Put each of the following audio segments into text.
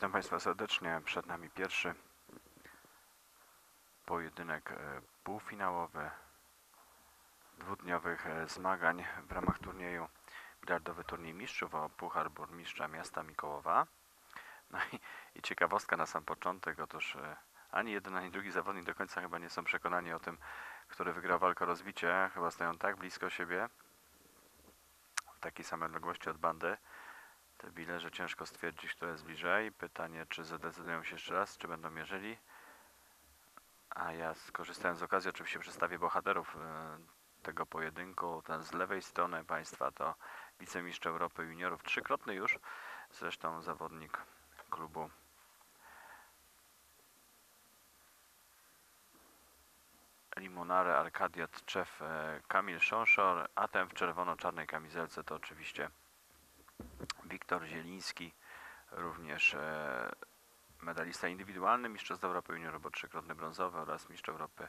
Witam Państwa serdecznie. Przed nami pierwszy pojedynek półfinałowy dwudniowych zmagań w ramach turnieju bilardowy turniej mistrzów o Puchar Burmistrza Miasta Mikołowa. No i ciekawostka na sam początek, otóż ani jeden, ani drugi zawodnik do końca chyba nie są przekonani o tym, który wygrał walkę o rozbicie. Chyba stoją tak blisko siebie, w takiej samej odległości od bandy, te bile, że ciężko stwierdzić, kto jest bliżej. Pytanie, czy zadecydują się jeszcze raz, czy będą mierzyli. A ja, skorzystając z okazji, oczywiście przedstawię bohaterów tego pojedynku. Ten z lewej strony Państwa to wicemistrz Europy juniorów, trzykrotny już, zresztą zawodnik klubu Limonare Arcadia Tczew, Kamil Szonszor, a ten w czerwono-czarnej kamizelce to oczywiście Wiktor Zieliński, również medalista indywidualny, mistrzostw Europy juniorów, bo trzykrotny brązowy oraz mistrz Europy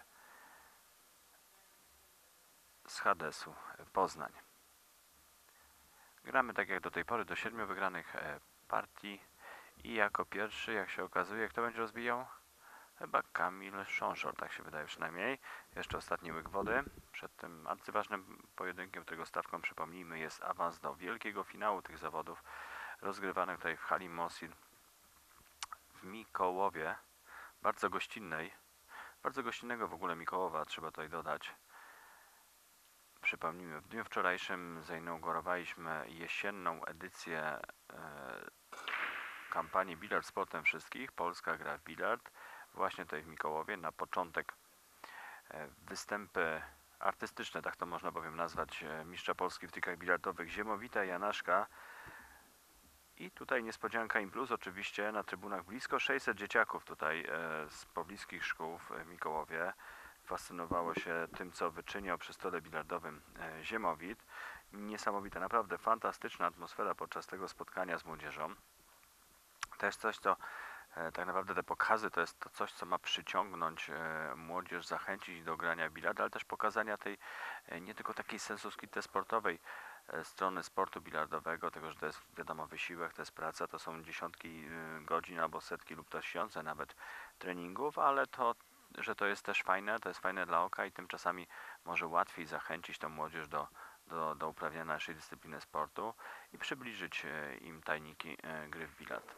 z Hadesu Poznań. Gramy tak jak do tej pory, do 7 wygranych partii i jako pierwszy, jak się okazuje, kto będzie rozbijał? Chyba Kamil Szonszor, tak się wydaje przynajmniej. Jeszcze ostatni łyk wody. Przed tym arcyważnym pojedynkiem, którego stawką, przypomnijmy, jest awans do wielkiego finału tych zawodów, rozgrywanych tutaj w hali Mosil w Mikołowie, bardzo gościnnego w ogóle Mikołowa, trzeba tutaj dodać. Przypomnijmy, w dniu wczorajszym zainaugurowaliśmy jesienną edycję kampanii Bilard Sportem Wszystkich. Polska gra w bilard. Właśnie tutaj w Mikołowie. Na początek występy artystyczne, tak to można bowiem nazwać, mistrza Polski w trikach bilardowych Ziemowita i Janaszka. I tutaj niespodzianka im plus, oczywiście na trybunach blisko 600 dzieciaków tutaj z pobliskich szkół w Mikołowie. Fascynowało się tym, co wyczyniał przy stole bilardowym Ziemowit. Niesamowita, naprawdę fantastyczna atmosfera podczas tego spotkania z młodzieżą. To jest coś, co tak naprawdę te pokazy to jest to coś, co ma przyciągnąć młodzież, zachęcić do grania bilarda, ale też pokazania tej nie tylko takiej sensu stricte sportowej strony sportu bilardowego, tego, że to jest wiadomo wysiłek, to jest praca, to są dziesiątki godzin albo setki lub tysiące nawet treningów, ale to, że to jest też fajne, to jest fajne dla oka i tym czasami może łatwiej zachęcić tą młodzież do uprawiania naszej dyscypliny sportu i przybliżyć im tajniki gry w bilard.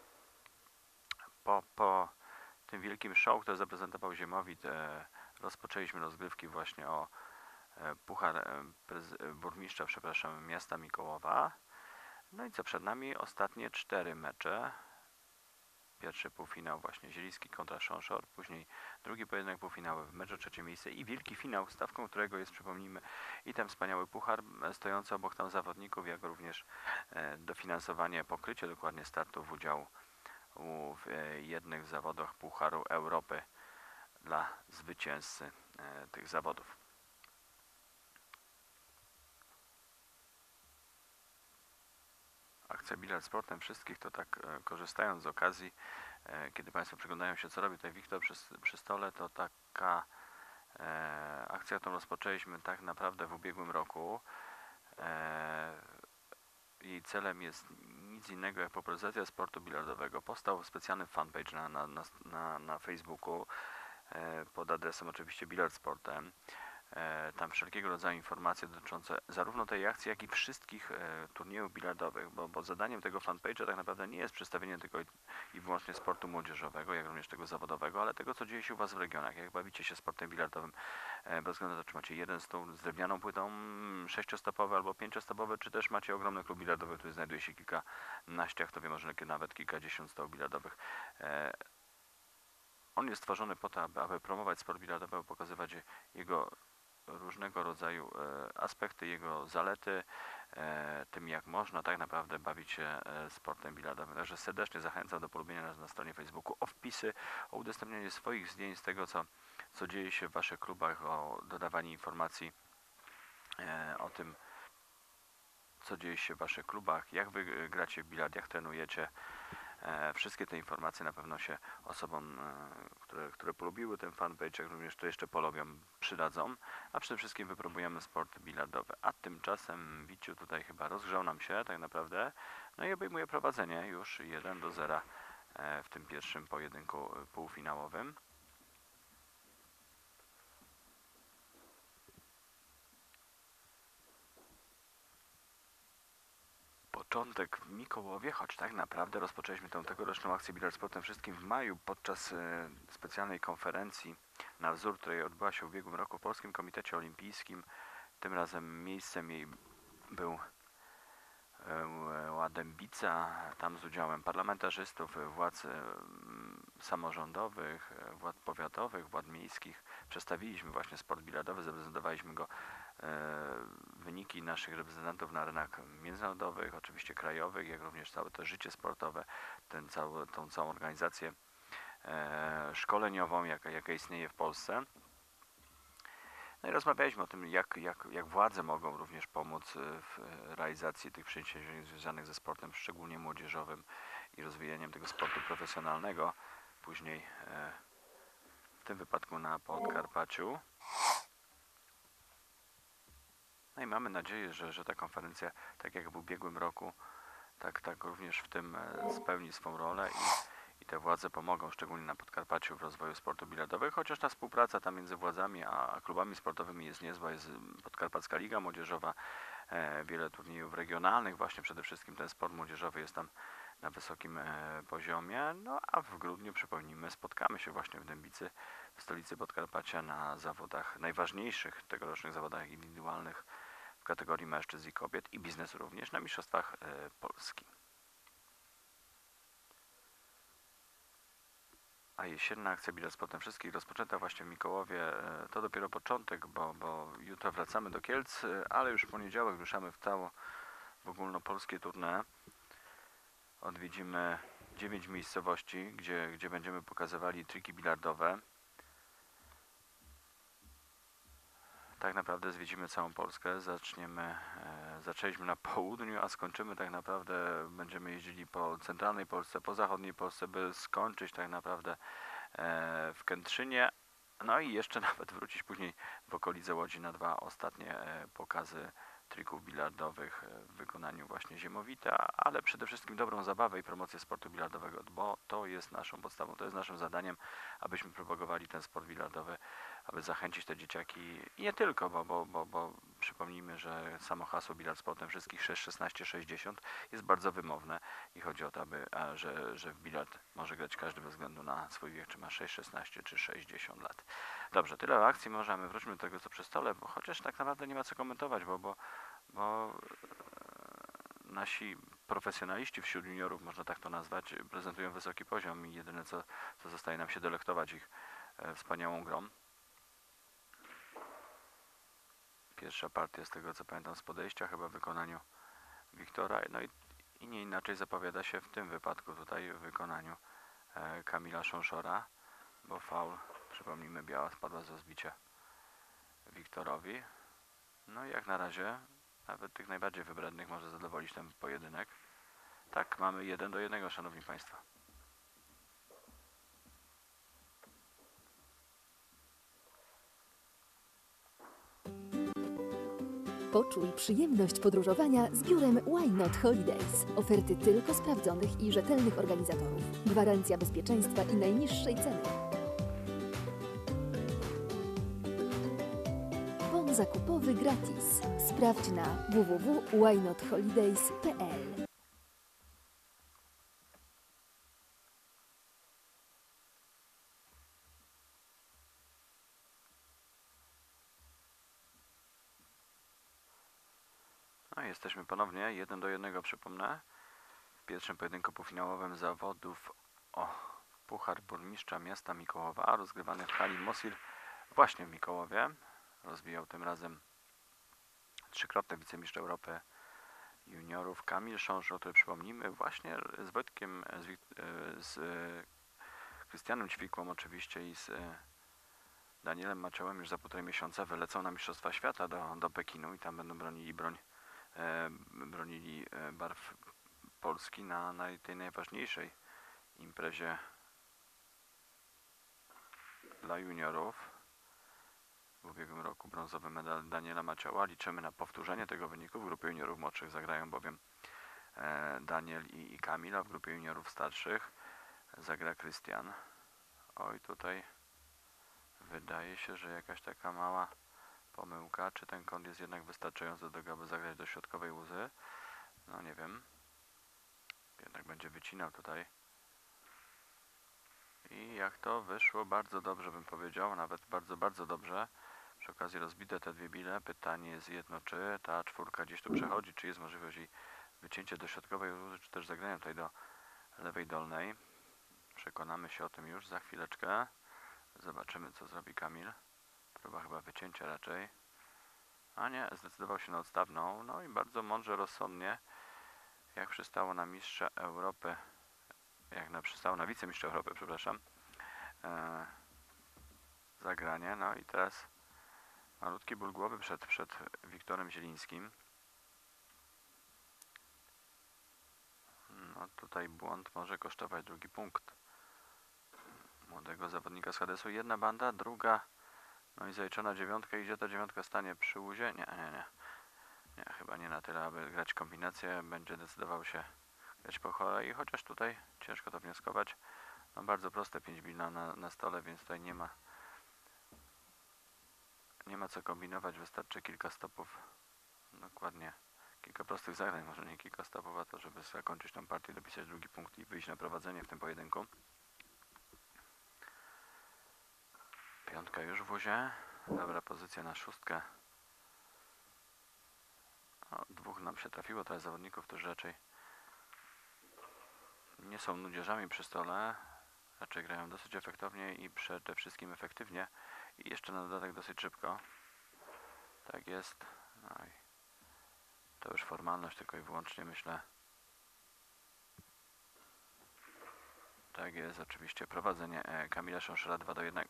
Po tym wielkim show, które zaprezentował Ziemowit, rozpoczęliśmy rozgrywki właśnie o Puchar Burmistrza, Miasta Mikołowa. No i co przed nami? Ostatnie 4 mecze. Pierwszy półfinał właśnie Zieliński kontra Szonszor, później drugi pojedynek półfinałowy w meczu o trzecie miejsce i wielki finał, stawką którego jest, przypomnijmy, i ten wspaniały puchar stojący obok tam zawodników, jak również dofinansowanie, pokrycie dokładnie startów udziału w jednych zawodach Pucharu Europy dla zwycięzcy tych zawodów. Akcja Bilard Sportem Wszystkich to tak korzystając z okazji, kiedy Państwo przyglądają się, co robi tutaj Wiktor przy stole, to taka akcja, którą rozpoczęliśmy tak naprawdę w ubiegłym roku. Jej celem jest nic innego jak popularyzacja sportu bilardowego. Powstał specjalny fanpage na Facebooku pod adresem oczywiście Bilard Sportem. Tam wszelkiego rodzaju informacje dotyczące zarówno tej akcji, jak i wszystkich turniejów bilardowych, bo zadaniem tego fanpage'a tak naprawdę nie jest przedstawienie tylko i wyłącznie sportu młodzieżowego, jak również tego zawodowego, ale tego, co dzieje się u Was w regionach, jak bawicie się sportem bilardowym, bez względu na to, czy macie jeden stół z drewnianą płytą, 6-stopowy albo 5-stopowy, czy też macie ogromny klub bilardowy, który znajduje się kilkanaście, kto wie, może nawet kilkadziesiąt stołów bilardowych. On jest stworzony po to, aby promować sport bilardowy, aby pokazywać jego różnego rodzaju aspekty, jego zalety, tym jak można tak naprawdę bawić się sportem bilardowym. Także serdecznie zachęcam do polubienia nas na stronie Facebooku, o wpisy, o udostępnianie swoich zdjęć z tego, co dzieje się w Waszych klubach, o dodawanie informacji o tym, co dzieje się w Waszych klubach, jak Wy gracie w bilard, jak trenujecie. Wszystkie te informacje na pewno się osobom, które polubiły ten fanpage, jak również to jeszcze polubią, przydadzą, a przede wszystkim wypróbujemy sport bilardowy. A tymczasem Wiciu tutaj chyba rozgrzał nam się tak naprawdę, no i obejmuje prowadzenie już 1-0 w tym pierwszym pojedynku półfinałowym. Początek w Mikołowie, choć tak naprawdę rozpoczęliśmy tę tegoroczną akcję Bilard Sportem Wszystkim w maju podczas specjalnej konferencji na wzór, której odbyła się w ubiegłym roku w Polskim Komitecie Olimpijskim. Tym razem miejscem jej był Ładębica, tam z udziałem parlamentarzystów, władz samorządowych, władz powiatowych, władz miejskich. Przedstawiliśmy właśnie sport bilardowy, zaprezentowaliśmy go, wyniki naszych reprezentantów na arenach międzynarodowych, oczywiście krajowych, jak również całe to życie sportowe, tą całą organizację szkoleniową, jaka istnieje w Polsce. No i rozmawialiśmy o tym, jak władze mogą również pomóc w realizacji tych przedsięwzięć związanych ze sportem, szczególnie młodzieżowym i rozwijaniem tego sportu profesjonalnego. Później w tym wypadku na Podkarpaciu. No i mamy nadzieję, że ta konferencja, tak jak w ubiegłym roku, tak również w tym spełni swą rolę i te władze pomogą, szczególnie na Podkarpaciu, w rozwoju sportu bilardowego, chociaż ta współpraca tam między władzami a klubami sportowymi jest niezła. Jest Podkarpacka Liga Młodzieżowa, wiele turniejów regionalnych, właśnie przede wszystkim ten sport młodzieżowy jest tam na wysokim poziomie. No a w grudniu, przypomnijmy, spotkamy się właśnie w Dębicy, w stolicy Podkarpacia, na zawodach najważniejszych, tegorocznych zawodach indywidualnych w kategorii mężczyzn i kobiet i biznesu również, na Mistrzostwach Polski. A jesienna akcja Bilard Sportem Wszystkich, rozpoczęta właśnie w Mikołowie, to dopiero początek, bo jutro wracamy do Kielc, ale już w poniedziałek ruszamy w ogólnopolskie tournée. Odwiedzimy 9 miejscowości, gdzie będziemy pokazywali triki bilardowe. Tak naprawdę zwiedzimy całą Polskę. Zaczęliśmy na południu, a skończymy tak naprawdę, będziemy jeździli po centralnej Polsce, po zachodniej Polsce, by skończyć tak naprawdę w Kętrzynie. No i jeszcze nawet wrócić później w okolice Łodzi na 2 ostatnie pokazy trików bilardowych w wykonaniu właśnie Ziemowita, ale przede wszystkim dobrą zabawę i promocję sportu bilardowego, bo to jest naszą podstawą, to jest naszym zadaniem, abyśmy propagowali ten sport bilardowy, aby zachęcić te dzieciaki i nie tylko, bo przypomnijmy, że samo hasło Bilard Sportem Wszystkich 6, 16, 60 jest bardzo wymowne i chodzi o to, że w bilard może grać każdy bez względu na swój wiek, czy ma 6, 16 czy 60 lat. Dobrze, tyle o akcji, możemy wróćmy do tego, co przy stole, bo chociaż tak naprawdę nie ma co komentować, bo nasi profesjonaliści wśród juniorów, można tak to nazwać, prezentują wysoki poziom i jedyne co zostaje nam się delektować ich wspaniałą grą. Pierwsza partia, z tego co pamiętam z podejścia, chyba w wykonaniu Wiktora, no i nie inaczej zapowiada się w tym wypadku tutaj w wykonaniu Kamila Szonszora, bo faul, przypomnijmy, biała spadła z rozbicia Wiktorowi. No i jak na razie nawet tych najbardziej wybrednych może zadowolić ten pojedynek. Tak, mamy 1-1, szanowni państwo. Poczuj przyjemność podróżowania z biurem Why Not Holidays. Oferty tylko sprawdzonych i rzetelnych organizatorów. Gwarancja bezpieczeństwa i najniższej ceny. Bon zakupowy gratis. Sprawdź na www.whynotholidays.pl. No i jesteśmy ponownie 1-1, przypomnę, w pierwszym pojedynku półfinałowym zawodów o Puchar Burmistrza Miasta Mikołowa, rozgrywany w hali Mosil właśnie w Mikołowie. Rozbijał tym razem trzykrotny wicemistrz Europy juniorów Kamil Szonszor, który, przypomnijmy, właśnie z Wojtkiem, z Krystianem Ćwikłą oczywiście i z Danielem Maciołem już za 1,5 miesiąca wylecą na Mistrzostwa Świata do Pekinu i tam będą bronili barw Polski na tej najważniejszej imprezie dla juniorów. W ubiegłym roku brązowy medal Daniela Macioła. Liczymy na powtórzenie tego wyniku. W grupie juniorów młodszych zagrają bowiem Daniel i Kamil, a w grupie juniorów starszych zagra Krystian. Oj, tutaj wydaje się, że jakaś taka mała pomyłka. Czy ten kąt jest jednak wystarczający do tego, aby zagrać do środkowej łuzy? No nie wiem. Jednak będzie wycinał tutaj. I jak to wyszło, bardzo dobrze bym powiedział, nawet bardzo, bardzo dobrze. Przy okazji rozbite te dwie bile. Pytanie jest jedno, czy ta czwórka gdzieś tu przechodzi, czy jest możliwość jej wycięcia do środkowej łuzy, czy też zagrania tutaj do lewej dolnej. Przekonamy się o tym już za chwileczkę. Zobaczymy, co zrobi Kamil. Próba chyba wycięcia raczej. A nie, zdecydował się na odstawną. No i bardzo mądrze, rozsądnie, jak przystało na mistrza Europy, przystało na wicemistrza Europy, przepraszam, zagranie. No i teraz malutki ból głowy przed Wiktorem Zielińskim. No tutaj błąd może kosztować drugi punkt młodego zawodnika z Hadesu. Jedna banda, druga, no i zaliczona dziewiątka. I gdzie ta dziewiątka stanie? Przy łuzie? Nie, chyba nie na tyle, aby grać kombinację. Będzie decydował się grać po kolei, chociaż tutaj ciężko to wnioskować. No bardzo proste 5 bil na stole, więc tutaj nie ma co kombinować. Wystarczy kilka stopów. Dokładnie. Kilka prostych zagrań, może nie kilka stopów, a to, żeby zakończyć tą partię, dopisać drugi punkt i wyjść na prowadzenie w tym pojedynku. Piątka już w łuzie. Dobra pozycja na szóstkę. O, dwóch nam się trafiło teraz zawodników, którzy raczej nie są nudziarzami przy stole. Raczej grają dosyć efektownie i przede wszystkim efektywnie. I jeszcze na dodatek dosyć szybko. Tak jest. No i to już formalność tylko i wyłącznie, myślę. Tak jest, oczywiście prowadzenie Kamila Szonszela 2-1.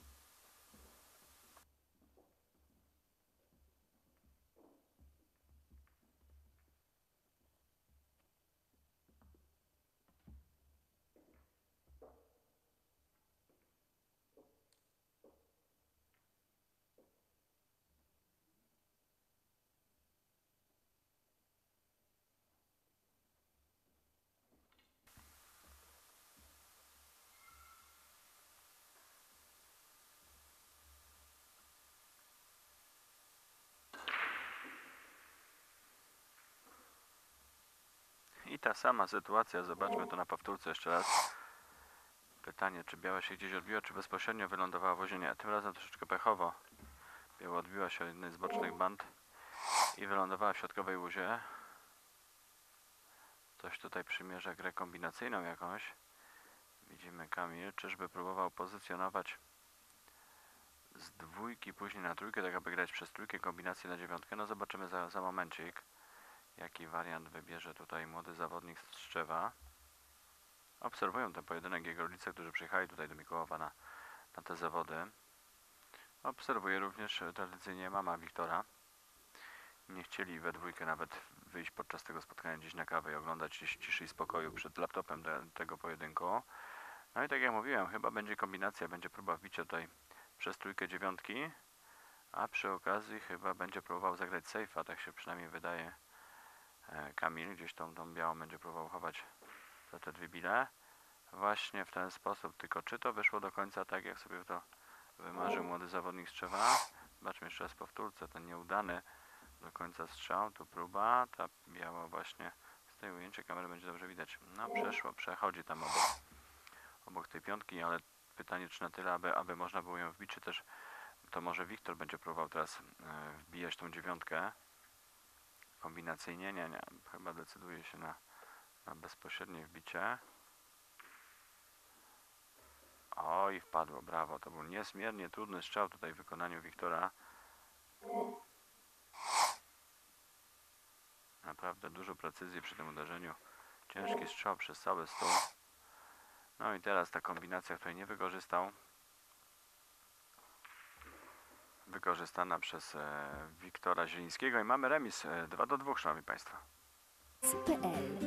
I ta sama sytuacja, zobaczmy to na powtórce jeszcze raz. Pytanie, czy biała się gdzieś odbiła, czy bezpośrednio wylądowała w łozie? Nie, tym razem troszeczkę pechowo. Biała odbiła się od jednej z bocznych band i wylądowała w środkowej łuzie. Ktoś tutaj przymierza grę kombinacyjną jakąś. Widzimy Kamil, czyżby próbował pozycjonować z dwójki później na trójkę, tak aby grać przez trójkę kombinację na dziewiątkę. No zobaczymy za momencik, jaki wariant wybierze tutaj młody zawodnik z Tczewa. Obserwują ten pojedynek jego rodzice, którzy przyjechali tutaj do Mikołowa na te zawody. Obserwuje również tradycyjnie mama Wiktora. Nie chcieli we dwójkę nawet wyjść podczas tego spotkania gdzieś na kawę i oglądać ciszy i spokoju przed laptopem tego pojedynku. No i tak jak mówiłem, chyba będzie kombinacja, będzie próba wbicia tutaj przez trójkę dziewiątki, a przy okazji chyba będzie próbował zagrać safe'a, tak się przynajmniej wydaje. Kamil gdzieś tą białą będzie próbował chować za te dwie bile. Właśnie w ten sposób, tylko czy to wyszło do końca tak, jak sobie to wymarzył młody zawodnik z Tczewa? Zobaczmy jeszcze raz powtórce, ten nieudany do końca strzał, tu próba, ta biała właśnie, z tej ujęcia kamery będzie dobrze widać. No przechodzi tam obok tej piątki, ale pytanie, czy na tyle, aby można było ją wbić, czy też to może Wiktor będzie próbował teraz wbijać tą dziewiątkę kombinacyjnie. Nie, chyba decyduje się na bezpośrednie wbicie. Oj, wpadło, brawo, to był niezmiernie trudny strzał tutaj w wykonaniu Wiktora. Naprawdę dużo precyzji przy tym uderzeniu. Ciężki strzał przez cały stół. No i teraz ta kombinacja, której nie wykorzystał. Wykorzystana przez Wiktora Zielińskiego i mamy remis 2-2, szanowni państwo. PL.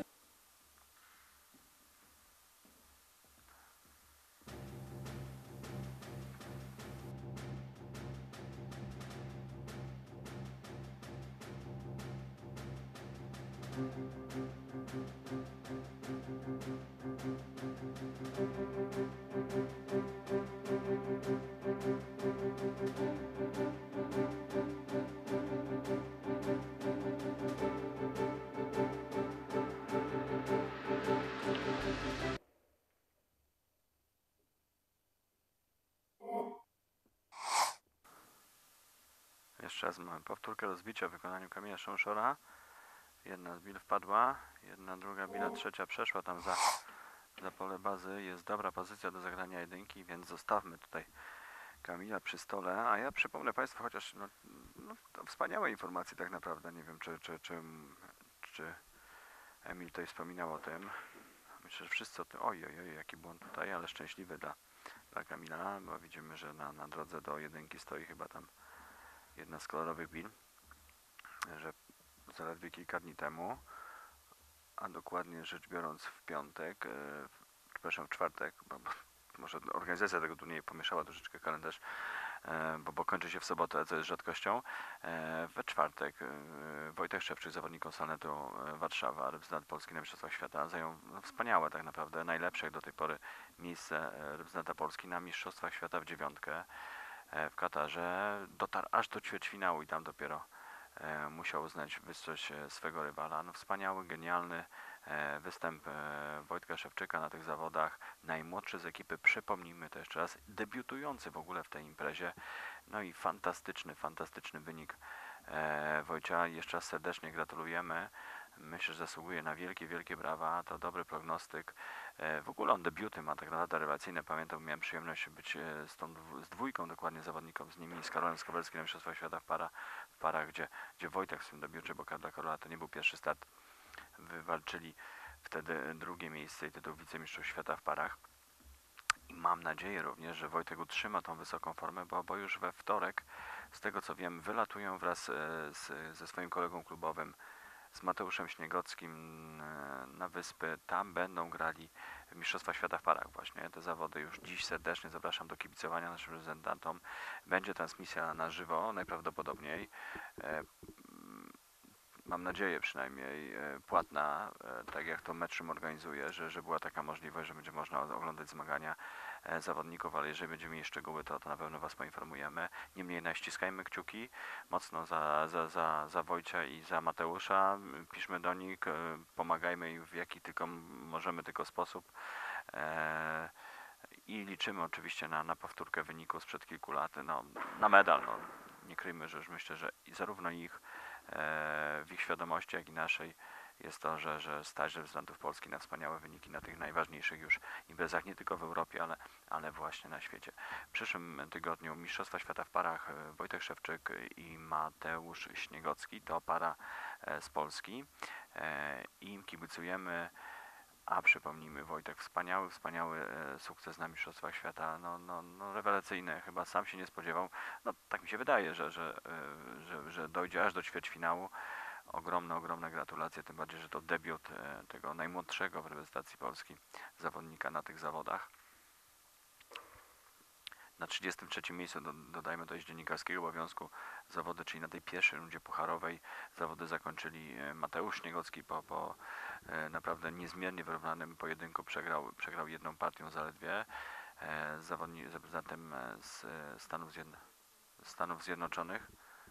jeszcze raz mamy powtórkę rozbicia w wykonaniu Kamila Szonszora. Jedna z bil wpadła, jedna, druga bila, trzecia przeszła tam za pole bazy. Jest dobra pozycja do zagrania jedynki, więc zostawmy tutaj Kamila przy stole. A ja przypomnę Państwu, chociaż to wspaniałe informacje tak naprawdę. Nie wiem, czy Emil tutaj wspominał o tym. Myślę, że wszyscy o tym. Oj, jaki błąd tutaj, ale szczęśliwy dla Kamila, bo widzimy, że na drodze do jedynki stoi chyba tam jedna z kolorowych bil, że zaledwie kilka dni temu, a dokładnie rzecz biorąc w piątek, przepraszam, w czwartek, bo może organizacja tego turnieju pomieszała troszeczkę kalendarz, bo kończy się w sobotę, co jest rzadkością. We czwartek Wojtek Szewczyk, zawodnik Konsalnetu Warszawa, reprezentant Polski na Mistrzostwach Świata, zajął wspaniałe tak naprawdę, najlepsze do tej pory miejsce reprezentanta Polski na Mistrzostwach Świata w dziewiątkę w Katarze. Dotarł aż do ćwierćfinału i tam dopiero musiał uznać wyższość swego rywala. No, wspaniały, genialny występ Wojtka Szewczyka na tych zawodach. Najmłodszy z ekipy, przypomnijmy to jeszcze raz, debiutujący w ogóle w tej imprezie. No i fantastyczny wynik Wojcia. Jeszcze raz serdecznie gratulujemy. Myślę, że zasługuje na wielkie brawa. To dobry prognostyk. W ogóle on debiuty ma tak naprawdę rewelacyjne. Pamiętam, miałem przyjemność być z dwójką dokładnie zawodników, z nimi, z Karolem Skowelskim na Mistrzostwach Świata w parach, gdzie Wojtek w swym debiucie, bo dla Karola to nie był pierwszy start, wywalczyli wtedy drugie miejsce i tytuł wicemistrzów świata w parach. I mam nadzieję również, że Wojtek utrzyma tą wysoką formę, bo już we wtorek, z tego co wiem, wylatują wraz ze swoim kolegą klubowym, z Mateuszem Śniegockim na wyspy. Tam będą grali w Mistrzostwa Świata w parach właśnie. Te zawody już dziś serdecznie zapraszam do kibicowania naszym reprezentantom. Będzie transmisja na żywo, najprawdopodobniej. Mam nadzieję przynajmniej płatna, tak jak to Matchroom organizuje, że była taka możliwość, że będzie można oglądać zmagania zawodników, ale jeżeli będziemy mieli szczegóły, to na pewno Was poinformujemy. Niemniej naściskajmy kciuki mocno za Wojcia i za Mateusza. Piszmy do nich, pomagajmy im w jaki tylko możemy tylko sposób. I liczymy oczywiście na powtórkę wyniku sprzed kilku lat, na medal. Nie kryjmy, że już myślę, że zarówno w ich świadomości, jak i naszej jest to, że stać reprezentantów Polski na wspaniałe wyniki na tych najważniejszych już imprezach, nie tylko w Europie, ale właśnie na świecie. W przyszłym tygodniu Mistrzostwa Świata w parach Wojtek Szewczyk i Mateusz Śniegocki, to para z Polski. Im kibicujemy. A przypomnijmy, Wojtek, wspaniały sukces na Mistrzostwach Świata, rewelacyjny, chyba sam się nie spodziewał, tak mi się wydaje, że dojdzie aż do ćwierćfinału. Ogromne gratulacje, tym bardziej, że to debiut tego najmłodszego w reprezentacji Polski zawodnika na tych zawodach. Na 33 miejscu, dodajmy to z dziennikarskiego obowiązku, zawody, czyli na tej pierwszej rundzie pucharowej, zawody zakończyli Mateusz Śniegocki po naprawdę niezmiernie wyrównanym pojedynku, przegrał jedną partią zaledwie z reprezentantem z Stanów Zjednoczonych.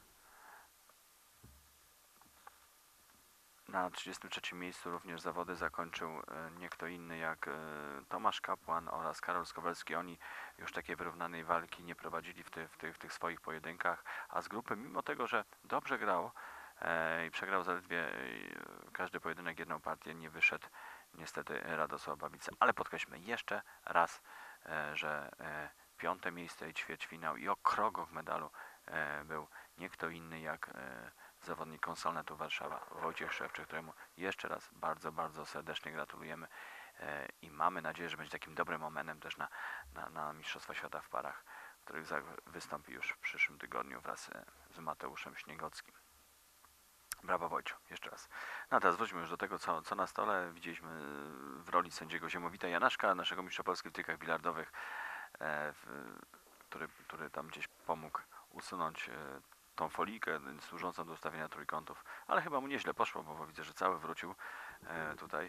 Na 33 miejscu również zawody zakończył nie kto inny jak Tomasz Kapłan oraz Karol Skowelski. Oni już takiej wyrównanej walki nie prowadzili w tych swoich pojedynkach, a z grupy, mimo tego, że dobrze grał i przegrał zaledwie każdy pojedynek jedną partię, nie wyszedł niestety Radosław Babica. Ale podkreślmy jeszcze raz, że piąte miejsce i ćwierćfinał i o krok w medalu był nie kto inny jak zawodnik Konsalnetu Warszawa, Wojciech Szewczyk, któremu jeszcze raz bardzo serdecznie gratulujemy i mamy nadzieję, że będzie takim dobrym momentem też na Mistrzostwa Świata w parach, w których wystąpi już w przyszłym tygodniu wraz z Mateuszem Śniegockim. Brawo Wojciu, jeszcze raz. No a teraz wróćmy już do tego, co na stole. Widzieliśmy w roli sędziego Ziemowita Janaszka, naszego mistrza Polski w tykach bilardowych, który tam gdzieś pomógł usunąć tą folijkę służącą do ustawienia trójkątów, ale chyba mu nieźle poszło, bo widzę, że cały wrócił tutaj.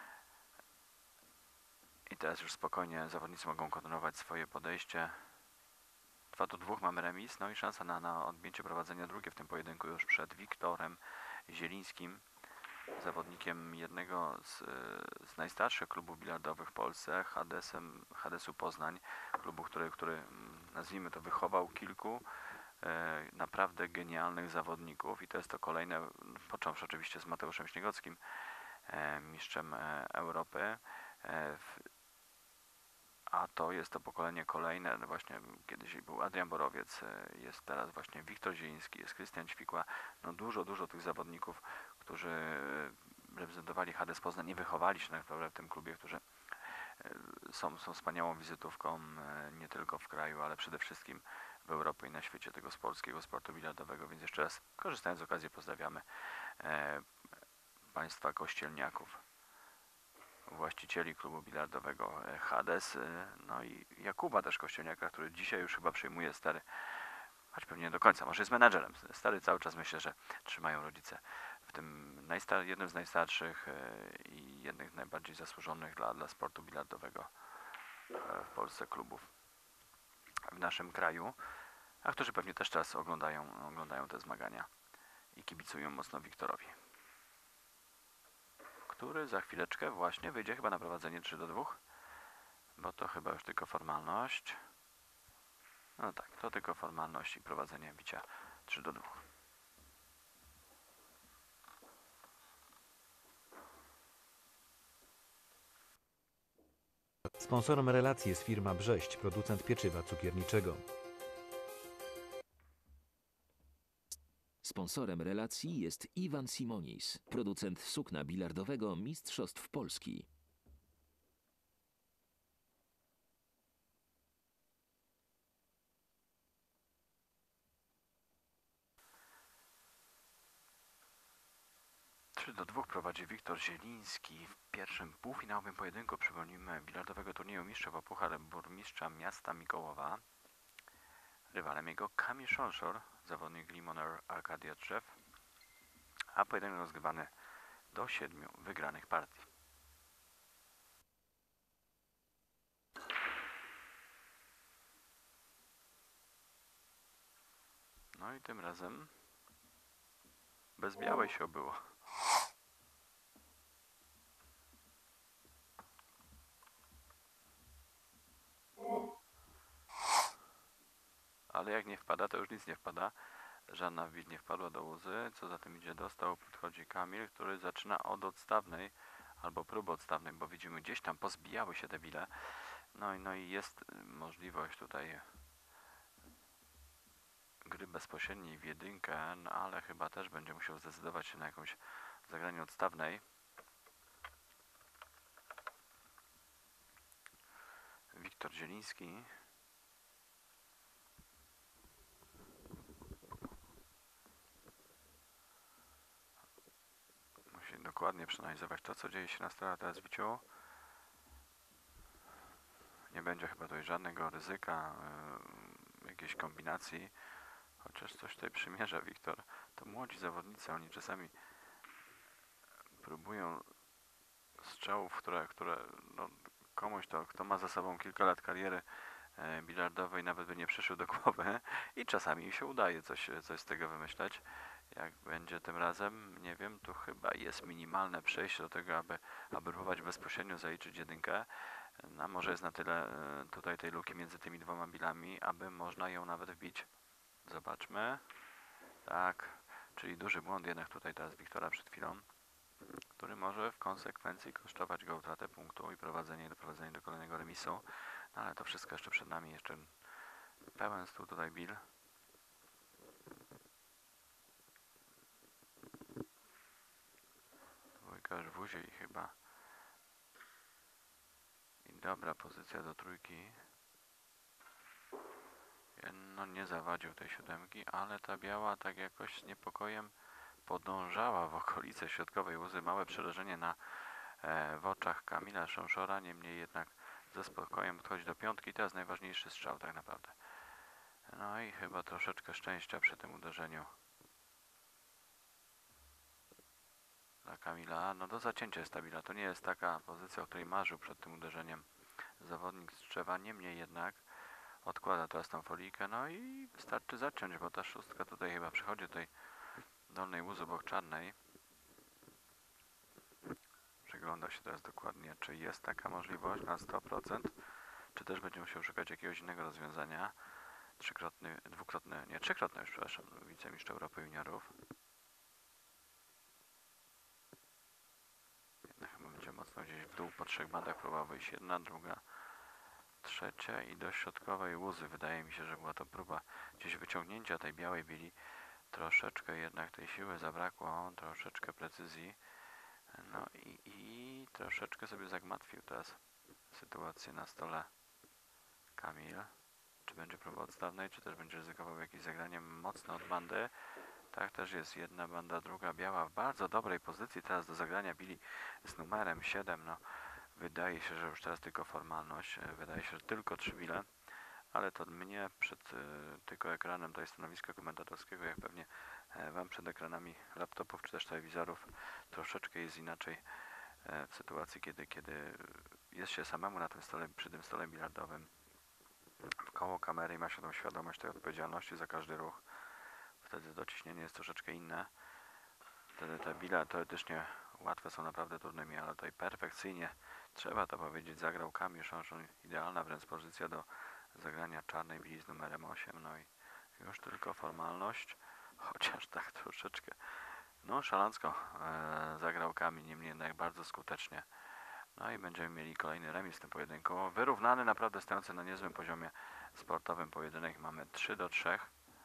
I teraz już spokojnie zawodnicy mogą kontynuować swoje podejście. 2-2 mamy remis, no i szansa na odbięcie prowadzenia drugie w tym pojedynku już przed Wiktorem Zielińskim, zawodnikiem jednego z najstarszych klubów bilardowych w Polsce, Hadesu Poznań, klubu, który nazwijmy to wychował kilku naprawdę genialnych zawodników i to jest to kolejne, począwszy oczywiście z Mateuszem Śniegockim, mistrzem Europy, a to jest to pokolenie kolejne, no właśnie kiedyś był Adrian Borowiec, jest teraz właśnie Wiktor Zieliński, jest Krystian Ćwikła, no dużo tych zawodników, którzy reprezentowali Hades Poznań, nie wychowali się naprawdę w tym klubie, którzy są wspaniałą wizytówką nie tylko w kraju, ale przede wszystkim w Europie i na świecie tego polskiego sportu bilardowego, więc jeszcze raz korzystając z okazji pozdrawiamy Państwa kościelniaków, właścicieli klubu bilardowego Hades, no i Jakuba też Kościelniaka, który dzisiaj już chyba przejmuje stary, choć pewnie nie do końca, może jest menadżerem. Stary cały czas myślę, że trzymają rodzice w tym jednym z najstarszych i jednych z najbardziej zasłużonych dla sportu bilardowego w Polsce klubów w naszym kraju, a którzy pewnie też teraz oglądają te zmagania i kibicują mocno Wiktorowi, który za chwileczkę właśnie wyjdzie chyba na prowadzenie 3-2, bo to chyba już tylko formalność. No tak, to tylko formalność i prowadzenie bicia 3-2. Sponsorem relacji jest firma Brześć, producent pieczywa cukierniczego. Sponsorem relacji jest Iwan Simonis, producent sukna bilardowego Mistrzostw Polski. Trzy do 2 prowadzi Wiktor Zieliński w pierwszym półfinałowym pojedynku, przypomnijmy, bilardowego turnieju Mistrzów o Puchar Burmistrza Miasta Mikołowa. Rywalem jego Kamil Szonszor, zawodnik Limoner Arkadia Drzew, a pojedynek rozgrywany do 7 wygranych partii. No i tym razem bez białej się obyło. Ale jak nie wpada, to już nic nie wpada. Żadna wid nie wpadła do łzy. Co za tym idzie, dostał, podchodzi Kamil, który zaczyna od odstawnej, albo próby odstawnej, bo widzimy gdzieś tam pozbijały się te wile. No i jest możliwość tutaj gry bezpośredniej w jedynkę, no ale chyba też będzie musiał zdecydować się na jakąś zagranie odstawnej. Wiktor Zieliński. Musi dokładnie przeanalizować to, co dzieje się na stole teraz w biciu. Nie będzie chyba tutaj żadnego ryzyka, jakiejś kombinacji. Chociaż coś tutaj przymierza Wiktor. To młodzi zawodnicy, oni czasami próbują strzałów, które no, komuś to, kto ma za sobą kilka lat kariery bilardowej, nawet by nie przyszły do głowy i czasami im się udaje coś z tego wymyśleć. Jak będzie tym razem, nie wiem, tu chyba jest minimalne przejście do tego, aby próbować bezpośrednio zaliczyć jedynkę. No, może jest na tyle tutaj tej luki między tymi dwoma bilami, aby można ją nawet wbić. Zobaczmy. Tak, czyli duży błąd jednak tutaj teraz Wiktora przed chwilą, który może w konsekwencji kosztować go utratę punktu i doprowadzenie do kolejnego remisu. No, ale to wszystko jeszcze przed nami, jeszcze pełen stół tutaj bil. Dwójka już wuziej chyba. I dobra pozycja do trójki. No nie zawadził tej siódemki, ale ta biała tak jakoś z niepokojem podążała w okolice środkowej łzy. Małe przerażenie w oczach Kamila Szonszora, niemniej jednak ze spokojem podchodzi do piątki. Teraz najważniejszy strzał tak naprawdę. No i chyba troszeczkę szczęścia przy tym uderzeniu dla Kamila. No do zacięcia jest ta bila. To nie jest taka pozycja, o której marzył przed tym uderzeniem zawodnik z drzewa. Niemniej jednak odkłada teraz tą folijkę. No i wystarczy zaciąć, bo ta szóstka tutaj chyba przychodzi do tej dolnej łuzy obok czarnej. Przygląda się teraz dokładnie, czy jest taka możliwość na 100%, czy też będzie musiał szukać jakiegoś innego rozwiązania. trzykrotny już, przepraszam, wicemistrz Europy Juniorów. Jednak chyba będzie mocno gdzieś w dół po 3 bandach próbował wyjść. Jedna, druga, trzecia i do środkowej łuzy. Wydaje mi się, że była to próba gdzieś wyciągnięcia tej białej bili. Troszeczkę jednak tej siły zabrakło, troszeczkę precyzji. No i troszeczkę sobie zagmatwił teraz sytuację na stole Kamil. Czy będzie próba odstawnej, czy też będzie ryzykował jakieś zagranie mocno od bandy. Tak też jest, jedna banda, druga biała w bardzo dobrej pozycji teraz do zagrania bili z numerem 7. No, wydaje się, że już teraz tylko formalność, wydaje się, że tylko 3 bile, ale to mnie przed tylko ekranem tutaj stanowiska komentatorskiego, jak pewnie wam przed ekranami laptopów czy też telewizorów, troszeczkę jest inaczej w sytuacji, kiedy jest się samemu na tym stole, przy tym stole bilardowym, w koło kamery i ma się tą świadomość tej odpowiedzialności za każdy ruch. Wtedy dociśnienie jest troszeczkę inne. Wtedy te bile teoretycznie łatwe są naprawdę trudnymi, ale tutaj perfekcyjnie, trzeba to powiedzieć, zagrał Kamil Szonszon. Idealna wręcz pozycja do zagrania czarnej bili z numerem 8. No i już tylko formalność, chociaż tak troszeczkę szalancko zagrał Kamil, niemniej jednak bardzo skutecznie. No i będziemy mieli kolejny remis w tym pojedynku. Wyrównany, naprawdę stojący na niezłym poziomie sportowym pojedynek. Mamy 3-3.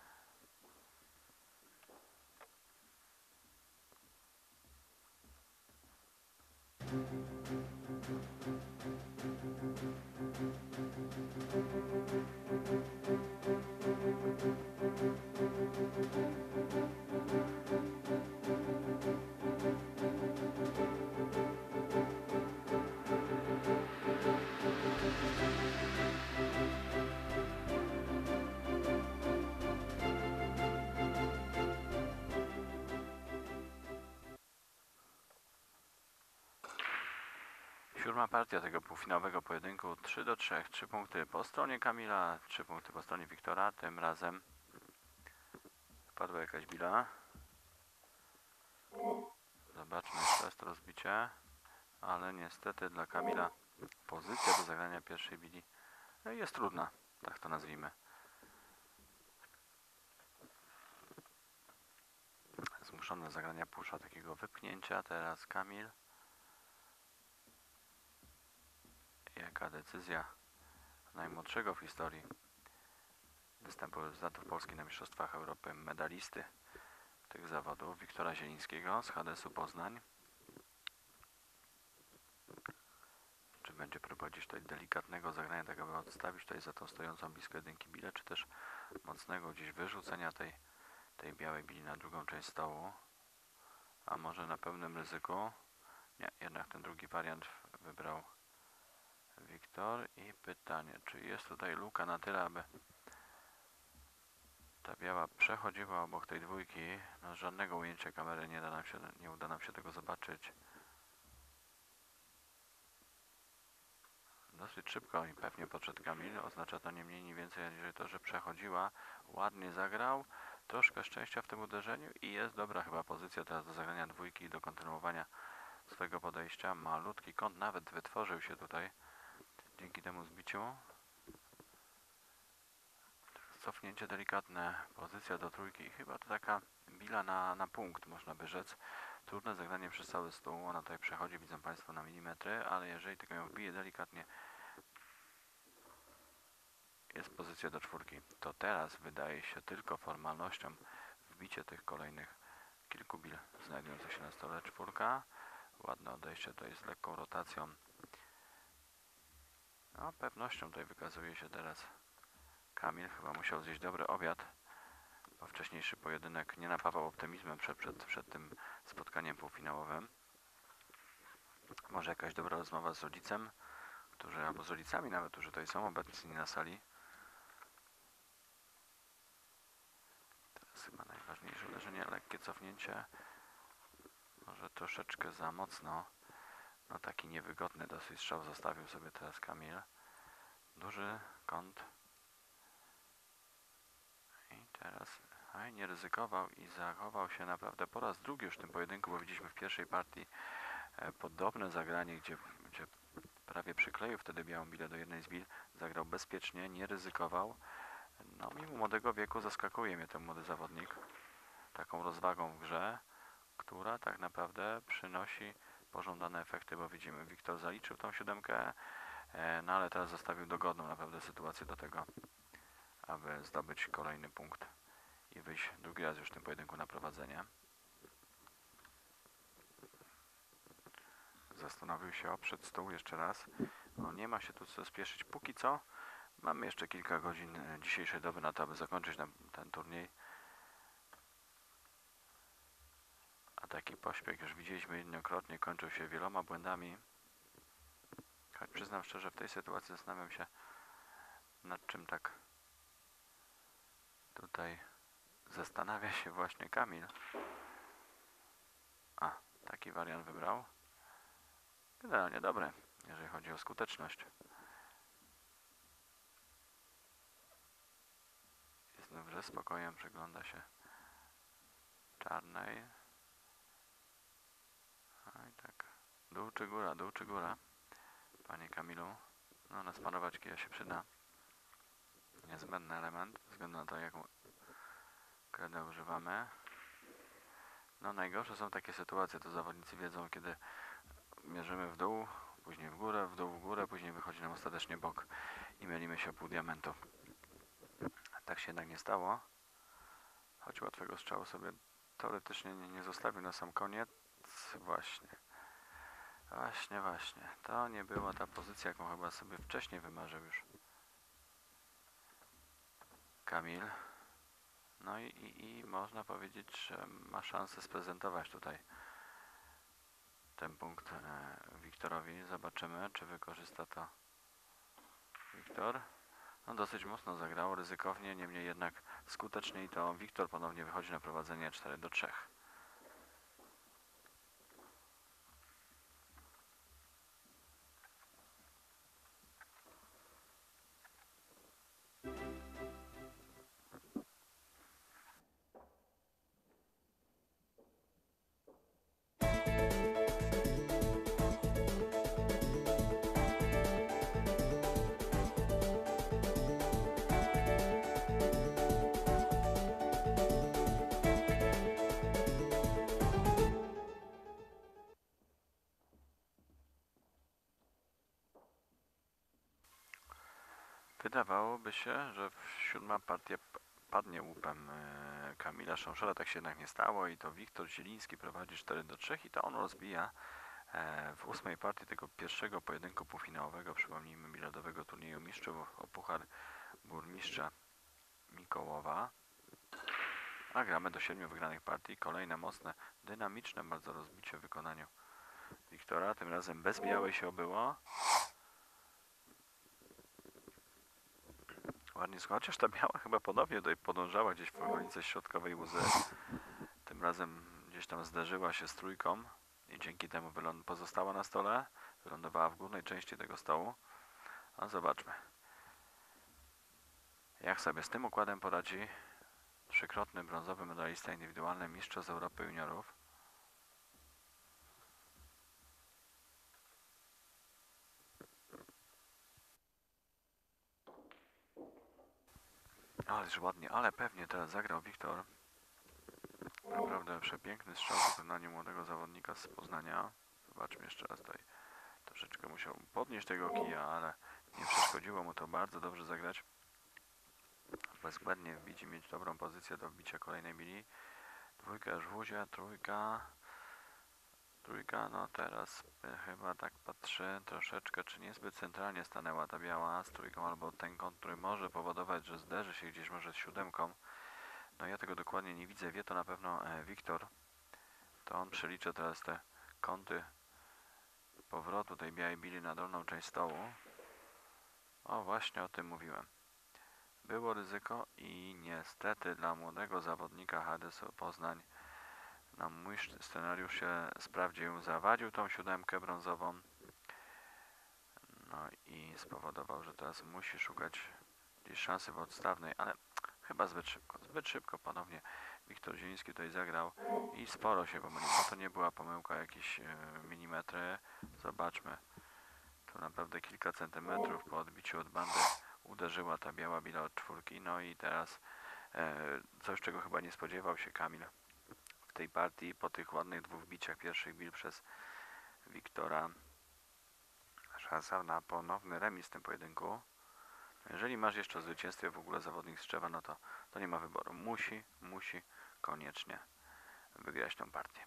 Siódma partia tego półfinałowego pojedynku. 3-3. 3 punkty po stronie Kamila, 3 punkty po stronie Wiktora. Tym razem wpadła jakaś bila. Zobaczmy, jeszcze raz to rozbicie. Ale niestety dla Kamila pozycja do zagrania pierwszej bili jest trudna, tak to nazwijmy. Zmuszony do zagrania pusza, takiego wypchnięcia. Teraz Kamil. Jaka decyzja najmłodszego w historii występu reprezentantów Polski na Mistrzostwach Europy, medalisty tych zawodów, Wiktora Zielińskiego z HDS-u Poznań. Czy będzie próbować tutaj delikatnego zagrania, tak aby odstawić tutaj za tą stojącą blisko jedynki bilę, czy też mocnego gdzieś wyrzucenia tej białej bili na drugą część stołu, a może na pełnym ryzyku? Nie, jednak ten drugi wariant wybrał Wiktor. I pytanie, czy jest tutaj luka na tyle, aby ta biała przechodziła obok tej dwójki? No, żadnego ujęcia kamery nie uda nam się tego zobaczyć. Dosyć szybko i pewnie podszedł Kamil. Oznacza to nie mniej, nie więcej, aniżeli to, że przechodziła. Ładnie zagrał. Troszkę szczęścia w tym uderzeniu i jest dobra chyba pozycja teraz do zagrania dwójki i do kontynuowania swojego podejścia. Malutki kąt nawet wytworzył się tutaj dzięki temu zbiciu. Cofnięcie delikatne, pozycja do trójki i chyba to taka bila na punkt, można by rzec. Trudne zagranie przez cały stół, ona tutaj przechodzi, widzą Państwo, na milimetry, ale jeżeli tylko ją wbije delikatnie, jest pozycja do czwórki. To teraz wydaje się tylko formalnością wbicie tych kolejnych kilku bil znajdujących się na stole. Czwórka, ładne odejście tutaj z lekką rotacją. No, pewnością tutaj wykazuje się teraz Kamil. Chyba musiał zjeść dobry obiad, bo wcześniejszy pojedynek nie napawał optymizmem przed tym spotkaniem półfinałowym. Może jakaś dobra rozmowa z rodzicem, albo z rodzicami nawet, którzy tutaj są obecni na sali. Teraz chyba najważniejsze uderzenie, lekkie cofnięcie. Może troszeczkę za mocno. No, taki niewygodny dosyć strzał zostawił sobie teraz Kamil. Duży kąt. I teraz nie ryzykował i zachował się naprawdę po raz drugi już w tym pojedynku, bo widzieliśmy w pierwszej partii podobne zagranie, gdzie prawie przykleił wtedy białą bilę do jednej z bil. Zagrał bezpiecznie, nie ryzykował. No, mimo młodego wieku zaskakuje mnie ten młody zawodnik taką rozwagą w grze, która tak naprawdę przynosi pożądane efekty, bo widzimy, Wiktor zaliczył tą 7, no ale teraz zostawił dogodną naprawdę sytuację do tego, aby zdobyć kolejny punkt i wyjść drugi raz już w tym pojedynku na prowadzenie. Zastanowił się o przed stół jeszcze raz. No, nie ma się tu co spieszyć póki co. Mamy jeszcze kilka godzin dzisiejszej doby na to, aby zakończyć ten turniej. A taki pośpiech już widzieliśmy jednokrotnie, kończył się wieloma błędami. Choć przyznam szczerze, w tej sytuacji zastanawiam się, nad czym tak tutaj zastanawia się właśnie Kamil. A, taki wariant wybrał. Generalnie dobre, jeżeli chodzi o skuteczność. Jest dobrze, spokojem przygląda się czarnej. A i tak, dół czy góra? Panie Kamilu, no na sparować kija się przyda. Niezbędny element, ze względu na to, jaką kredę używamy. No najgorsze są takie sytuacje, to zawodnicy wiedzą, kiedy mierzymy w dół, później w górę, w dół, w górę, później wychodzi nam ostatecznie bok i mylimy się o pół diamentu. Tak się jednak nie stało, choć łatwego strzału sobie teoretycznie nie zostawił na sam koniec. Właśnie. To nie była ta pozycja, jaką chyba sobie wcześniej wymarzył już Kamil. No i można powiedzieć, że ma szansę sprezentować tutaj ten punkt Wiktorowi. Zobaczymy, czy wykorzysta to Wiktor. No dosyć mocno zagrał, ryzykownie, niemniej jednak skutecznie i to Wiktor ponownie wychodzi na prowadzenie 4-3. Wydawałoby się, że 7. partia padnie łupem Kamila Szonszora, tak się jednak nie stało i to Wiktor Zieliński prowadzi 4-3 i to on rozbija w 8. partii tego pierwszego pojedynku półfinałowego, przypomnijmy, bilardowego turnieju mistrzów o puchar burmistrza Mikołowa. A gramy do 7 wygranych partii, kolejne mocne, dynamiczne bardzo rozbicie w wykonaniu Wiktora, tym razem bez białej się obyło. Ładnie, chociaż ta biała chyba ponownie tutaj podążała gdzieś w okolicy środkowej łzy. Tym razem gdzieś tam zderzyła się z trójką i dzięki temu pozostała na stole. Wylądowała w górnej części tego stołu. A zobaczmy, jak sobie z tym układem poradzi trzykrotny brązowy medalista indywidualny, mistrzostw Europy juniorów. Ależ ładnie, ale pewnie teraz zagrał Wiktor. Naprawdę przepiękny strzał w wykonaniu młodego zawodnika z Poznania. Zobaczmy jeszcze raz tutaj. Troszeczkę musiał podnieść tego kija, ale nie przeszkodziło mu to bardzo dobrze zagrać. Bezbłędnie widzi mieć dobrą pozycję do wbicia kolejnej mili. Dwójka żółwia, trójka, no teraz chyba tak patrzę troszeczkę, czy niezbyt centralnie stanęła ta biała z trójką, albo ten kąt, który może powodować, że zderzy się gdzieś może z 7. No ja tego dokładnie nie widzę, wie to na pewno Wiktor. To on przelicza teraz te kąty powrotu tej białej bili na dolną część stołu. O, właśnie o tym mówiłem. Było ryzyko i niestety dla młodego zawodnika HDS Poznań mój scenariusz się sprawdził, zawadził tą 7 brązową. No i spowodował, że teraz musi szukać gdzieś szansy w odstawnej, ale chyba zbyt szybko ponownie Wiktor Zieliński tutaj zagrał i sporo się pomylił, bo to nie była pomyłka jakieś milimetry. Zobaczmy, tu naprawdę kilka centymetrów po odbiciu od bandy uderzyła ta biała bila od czwórki. No i teraz coś, czego chyba nie spodziewał się Kamil w tej partii, po tych ładnych dwóch biciach pierwszych bil przez Wiktora. Szansa na ponowny remis w tym pojedynku. Jeżeli masz jeszcze o zwycięstwie w ogóle zawodnik z Czewa, no to nie ma wyboru. Musi koniecznie wygrać tą partię.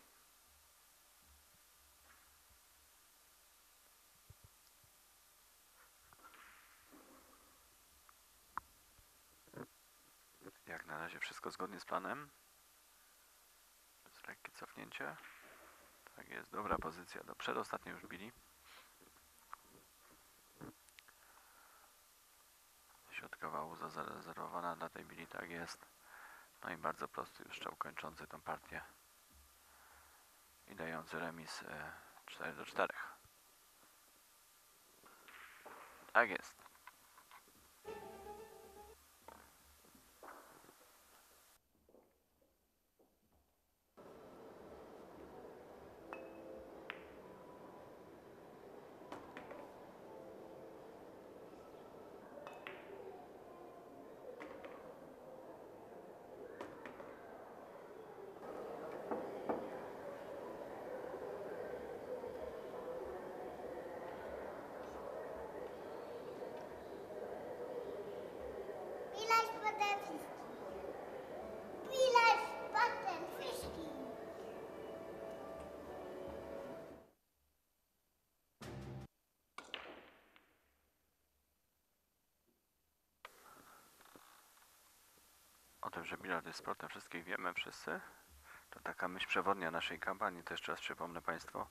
Jak na razie wszystko zgodnie z planem. Z lekkie cofnięcie. Tak jest, dobra pozycja do przedostatniej już bili. Środkowa łuza zarezerwowana dla tej bili, tak jest. No i bardzo prosty już strzał kończący tą partię i dający remis 4-4. Tak jest. O tym, że bilard jest sportem wszystkich wiemy wszyscy. To taka myśl przewodnia naszej kampanii. To jeszcze raz przypomnę Państwu.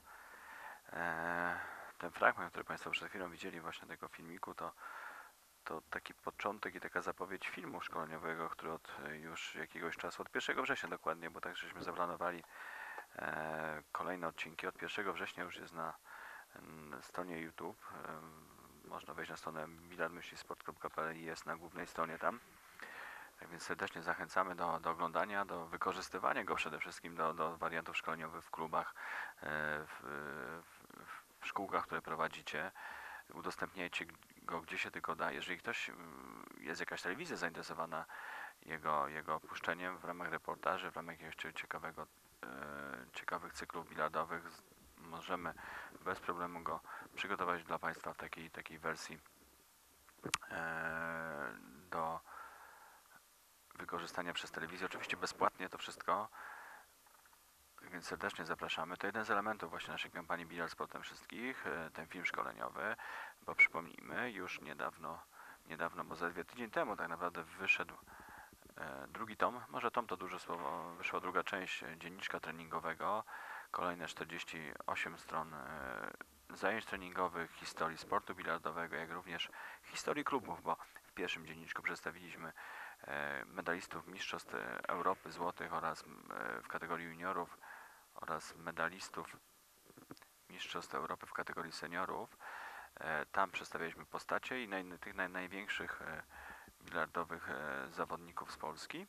Ten fragment, który Państwo przed chwilą widzieli właśnie tego filmiku, to taki początek i taka zapowiedź filmu szkoleniowego, który od już jakiegoś czasu, od 1 września dokładnie, bo tak żeśmy zaplanowali kolejne odcinki. Od 1 września już jest na stronie YouTube. Można wejść na stronę bilard-sport.pl i jest na głównej stronie tam. Tak więc serdecznie zachęcamy do oglądania, do wykorzystywania go przede wszystkim do wariantów szkoleniowych w klubach, w szkółkach, które prowadzicie. Udostępniajcie go gdzie się tylko da. Jeżeli ktoś jest jakaś telewizja zainteresowana jego opuszczeniem w ramach reportaży, w ramach jakiegoś ciekawych cyklów bilardowych, możemy bez problemu go przygotować dla Państwa w takiej wersji do wykorzystania przez telewizję. Oczywiście bezpłatnie to wszystko, więc serdecznie zapraszamy. To jeden z elementów właśnie naszej kampanii Bilard Sportem Wszystkich, ten film szkoleniowy, bo przypomnijmy, już niedawno, bo zaledwie tydzień temu tak naprawdę wyszedł drugi tom, może tom to duże słowo, wyszła druga część dzienniczka treningowego, kolejne 48 stron zajęć treningowych, historii sportu bilardowego, jak również historii klubów, bo w pierwszym dzienniczku przedstawiliśmy medalistów Mistrzostw Europy Złotych oraz w kategorii juniorów oraz medalistów Mistrzostw Europy w kategorii seniorów. Tam przedstawialiśmy postacie i tych największych bilardowych zawodników z Polski.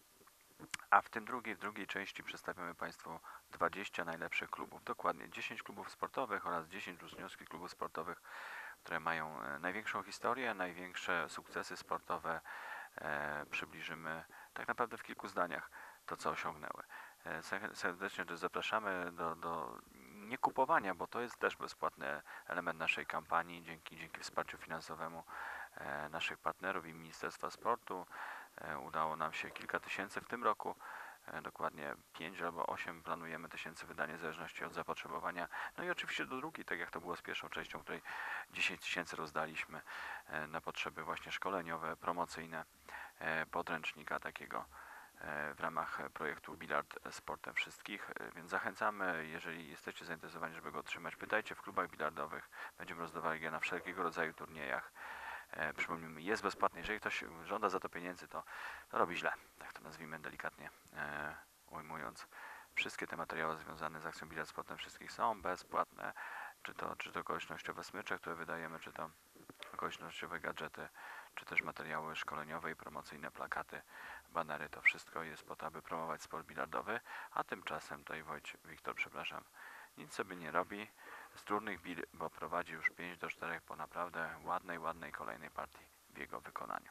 A w drugiej części przedstawiamy Państwu 20 najlepszych klubów. Dokładnie 10 klubów sportowych oraz 10 uczniowskich klubów sportowych, które mają największą historię, największe sukcesy sportowe. Przybliżymy tak naprawdę w kilku zdaniach to, co osiągnęły. Serdecznie też zapraszamy do niekupowania, bo to jest też bezpłatny element naszej kampanii. Dzięki wsparciu finansowemu naszych partnerów i Ministerstwa Sportu udało nam się kilka tysięcy w tym roku, dokładnie 5 albo 8 planujemy tysięcy wydanie w zależności od zapotrzebowania. No i oczywiście do drugiej, tak jak to było z pierwszą częścią, której 10 tysięcy rozdaliśmy na potrzeby właśnie szkoleniowe, promocyjne, podręcznika takiego w ramach projektu Bilard Sportem Wszystkich, więc zachęcamy, jeżeli jesteście zainteresowani, żeby go otrzymać, pytajcie w klubach bilardowych, będziemy rozdawali je na wszelkiego rodzaju turniejach. Przypomnijmy, jest bezpłatny. Jeżeli ktoś żąda za to pieniędzy, to robi źle, tak to nazwijmy delikatnie ujmując. Wszystkie te materiały związane z akcją Bilard Sportem Wszystkich są bezpłatne, czy to okolicznościowe smycze, które wydajemy, czy to okolicznościowe gadżety, czy też materiały szkoleniowe i promocyjne, plakaty, banery. To wszystko jest po to, aby promować sport bilardowy, a tymczasem tutaj Wiktor, nic sobie nie robi z trudnych bil, bo prowadzi już 5-4 po naprawdę ładnej kolejnej partii w jego wykonaniu.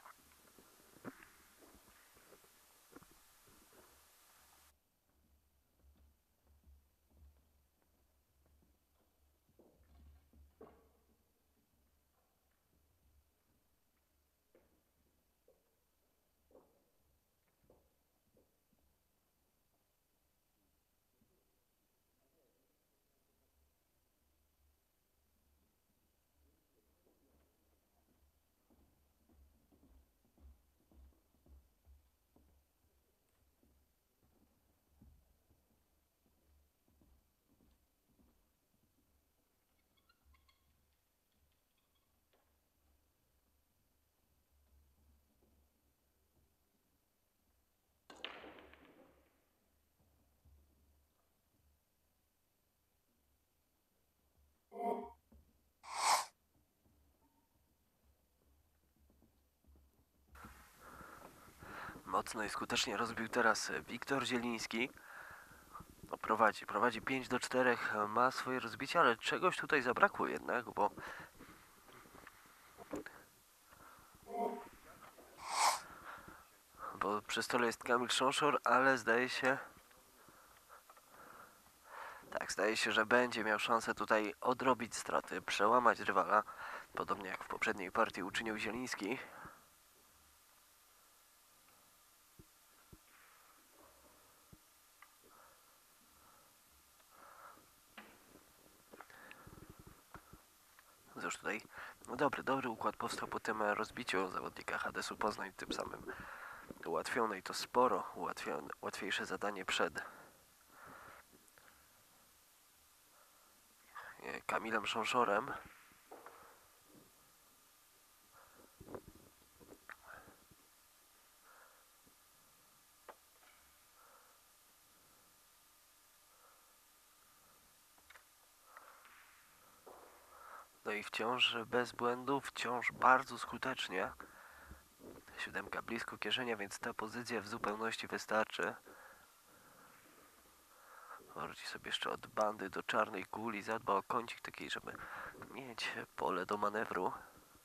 Mocno i skutecznie rozbił teraz Wiktor Zieliński. No prowadzi 5-4, ma swoje rozbicie, ale czegoś tutaj zabrakło jednak, bo przy stole jest Kamil Szonszor, ale zdaje się, że będzie miał szansę tutaj odrobić straty, przełamać rywala, podobnie jak w poprzedniej partii uczynił Zieliński. Zresztą tutaj dobry układ powstał po tym rozbiciu zawodnika Hadesu Poznań, tym samym ułatwione i to sporo łatwiejsze zadanie przed Kamilem Szonszorem. No i wciąż bez błędów, wciąż bardzo skutecznie. 7 blisko kieszenia, więc ta pozycja w zupełności wystarczy. Wróci sobie jeszcze od bandy do czarnej kuli, zadba o kącik taki, żeby mieć pole do manewru.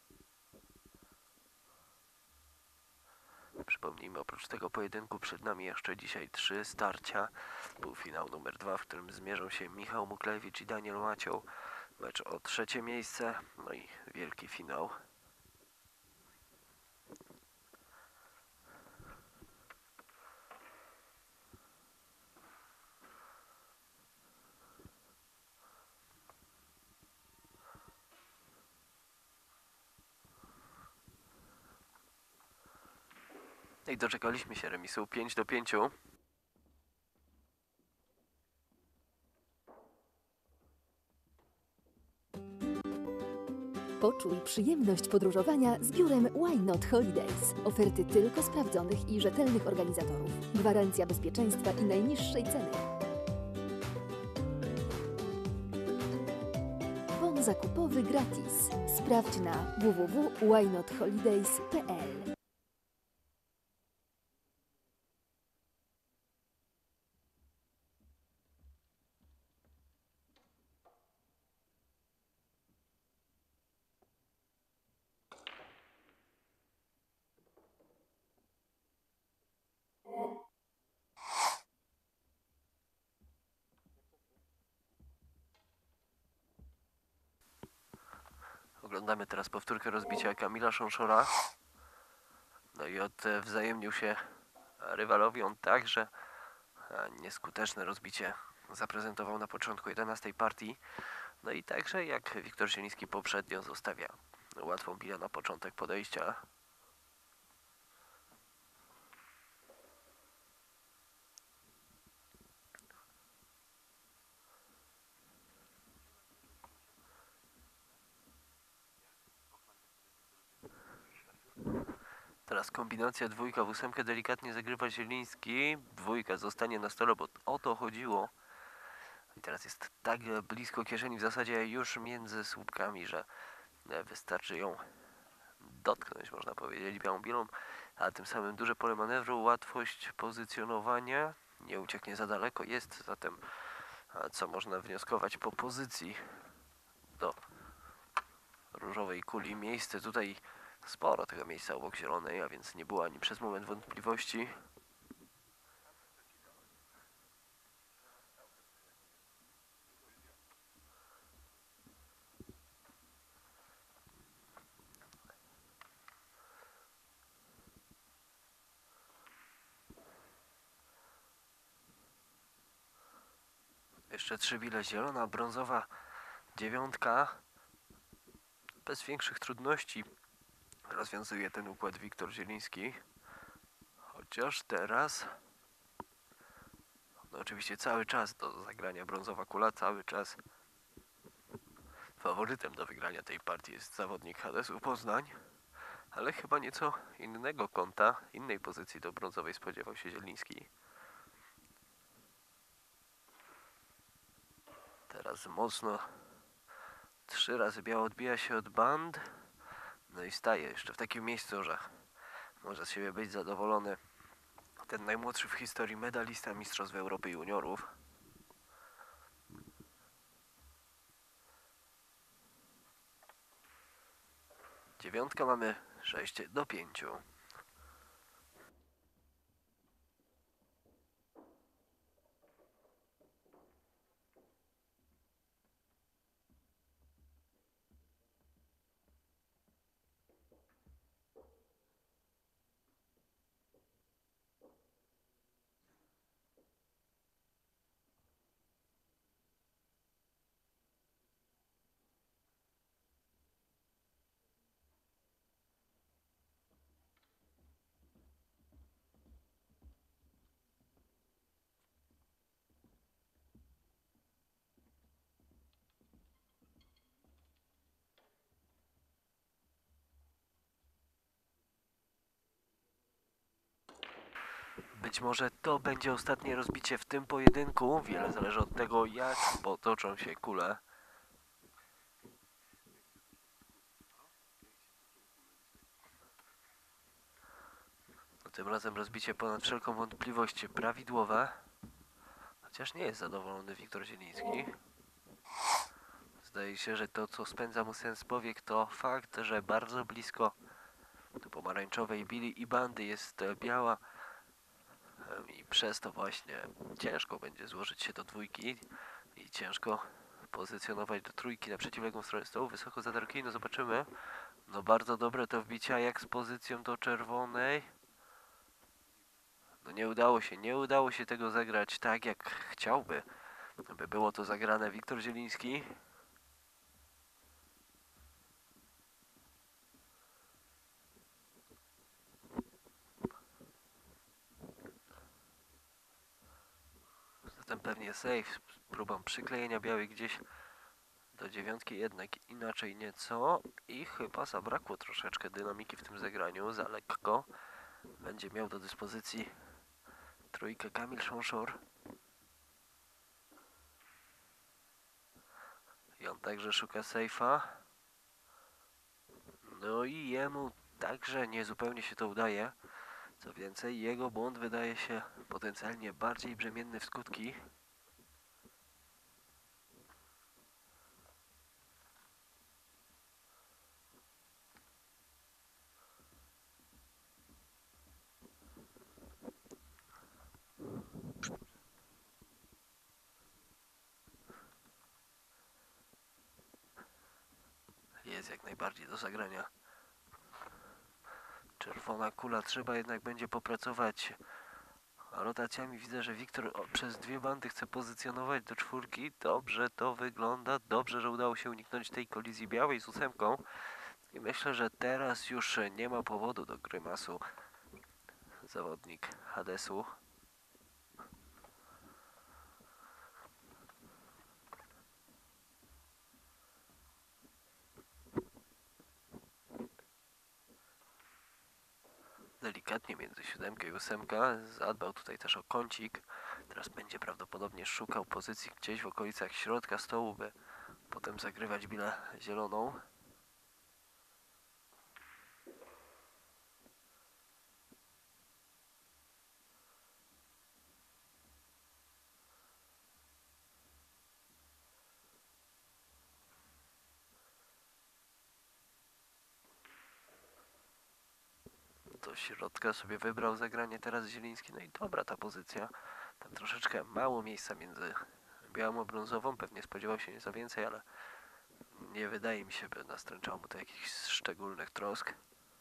Przypomnijmy, oprócz tego pojedynku przed nami jeszcze dzisiaj 3 starcia. Półfinał numer 2, w którym zmierzą się Michał Muklewicz i Daniel Macioł. Mecz o 3. miejsce, no i wielki finał. No i doczekaliśmy się remisu 5-5. Poczuj przyjemność podróżowania z biurem Why Not Holidays. Oferty tylko sprawdzonych i rzetelnych organizatorów. Gwarancja bezpieczeństwa i najniższej ceny. Bon zakupowy gratis. Sprawdź na www.whynotholidays.pl. Oglądamy teraz powtórkę rozbicia Kamila Szonszora. No i odwzajemnił się rywalowi. On także nieskuteczne rozbicie zaprezentował na początku 11 partii. No i także jak Wiktor Zieliński poprzednio zostawia łatwą bilę na początek podejścia. Teraz kombinacja dwójka w ósemkę, delikatnie zagrywa Zieliński. Dwójka zostanie na stole, bo o to chodziło. I teraz jest tak blisko kieszeni, w zasadzie już między słupkami, że wystarczy ją dotknąć, można powiedzieć, białą bilą, a tym samym duże pole manewru, łatwość pozycjonowania, nie ucieknie za daleko, jest zatem, co można wnioskować po pozycji do różowej kuli, miejsce tutaj sporo tego miejsca obok zielonej, a więc nie było ani przez moment wątpliwości. Jeszcze 3 bile, zielona, brązowa, 9. Bez większych trudności rozwiązuje ten układ Wiktor Zieliński. Chociaż teraz, no oczywiście cały czas do zagrania brązowa kula, cały czas faworytem do wygrania tej partii jest zawodnik Hadesu Poznań, ale chyba nieco innego kąta, innej pozycji do brązowej spodziewał się Zieliński. Teraz mocno 3 razy biało odbija się od band, no i staje jeszcze w takim miejscu, że może z siebie być zadowolony ten najmłodszy w historii medalista Mistrzostw Europy Juniorów. Dziewiątka, mamy 6-5. Być może to będzie ostatnie rozbicie w tym pojedynku. Wiele zależy od tego, jak potoczą się kule. No, tym razem rozbicie ponad wszelką wątpliwość prawidłowe. Chociaż nie jest zadowolony Wiktor Zieliński. Zdaje się, że to, co spędza mu sens powiek, to fakt, że bardzo blisko do pomarańczowej bili i bandy jest biała. I przez to właśnie ciężko będzie złożyć się do dwójki i ciężko pozycjonować do trójki na przeciwległą stronę stołu. Wysoko za darki, no zobaczymy. No bardzo dobre to wbicia, jak z pozycją do czerwonej. No nie udało się tego zagrać tak, jak chciałby, by było to zagrane Wiktor Zieliński. Zatem pewnie safe z próbą przyklejenia białych gdzieś do 9, jednak inaczej nieco i chyba zabrakło troszeczkę dynamiki w tym zagraniu, za lekko. Będzie miał do dyspozycji trójkę Kamil Szonszor. I on także szuka safe'a. No i jemu także niezupełnie się to udaje. Co więcej, jego błąd wydaje się potencjalnie bardziej brzemienny w skutki. Jest jak najbardziej do zagrania. Czerwona kula, trzeba jednak będzie popracować rotacjami. Widzę, że Wiktor przez 2 bandy chce pozycjonować do 4. Dobrze to wygląda, dobrze, że udało się uniknąć tej kolizji białej z 8. I myślę, że teraz już nie ma powodu do grymasu zawodnik Hadesu. Delikatnie między 7 i 8. Zadbał tutaj też o kącik. Teraz będzie prawdopodobnie szukał pozycji gdzieś w okolicach środka stołu, by potem zagrywać bilę zieloną. Do środka sobie wybrał zagranie teraz Zieliński. No i dobra ta pozycja. Tam troszeczkę mało miejsca między białą a brązową. Pewnie spodziewał się nieco więcej, ale nie wydaje mi się, by nastręczało mu to jakichś szczególnych trosk.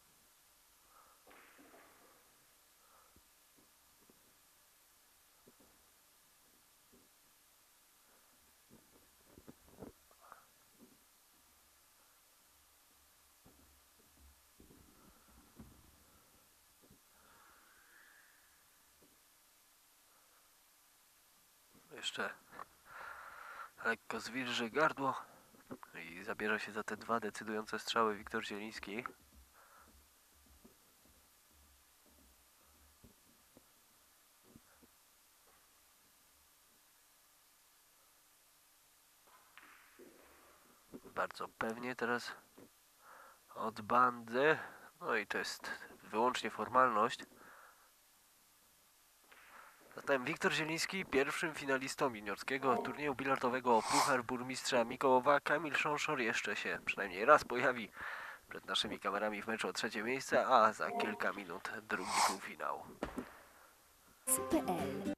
Jeszcze lekko zwilży gardło i zabierze się za te dwa decydujące strzały Wiktor Zieliński. Bardzo pewnie teraz od bandy. No i to jest wyłącznie formalność. Zatem Wiktor Zieliński pierwszym finalistą juniorskiego turnieju bilardowego o Puchar Burmistrza Mikołowa. Kamil Szonszor jeszcze się przynajmniej raz pojawi przed naszymi kamerami w meczu o trzecie miejsce, a za kilka minut drugi półfinał. PL